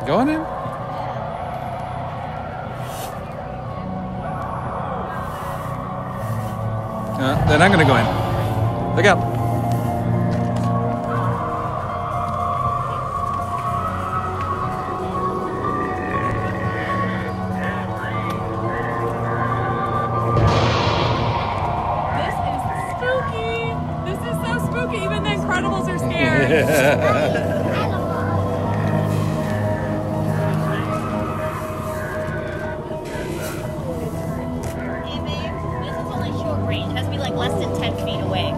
Going in? They're not going to go in. Look out. This is spooky. This is so spooky. Even the Incredibles are scared. Range. It has to be like less than 10 feet away.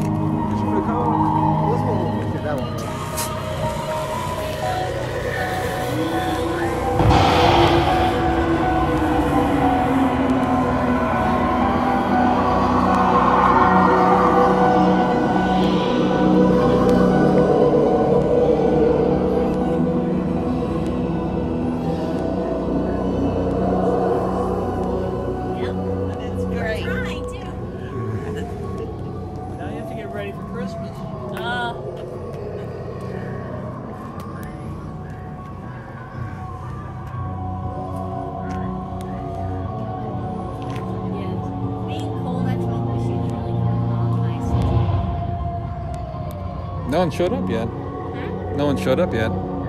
Ready for Christmas. Being cold, I told the shoes really coming along nicely. No one showed up yet. No one showed up yet.